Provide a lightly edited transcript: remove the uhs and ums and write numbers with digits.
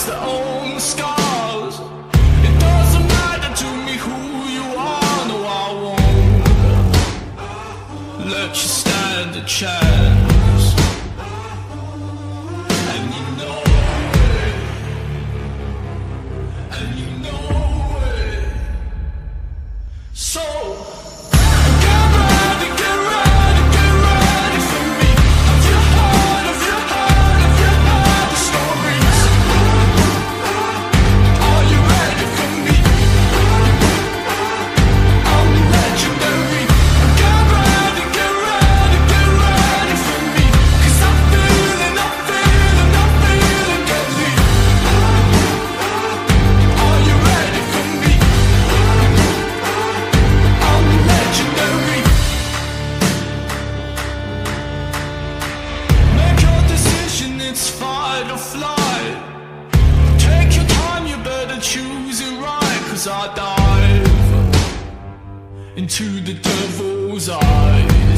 writes their own scars. It doesn't matter to me who you are. No, I won't let you stand a chance. And you know it. And you know it. So it's fight or flight. Take your time, you better choose it right. Cause I dive into the devil's eye.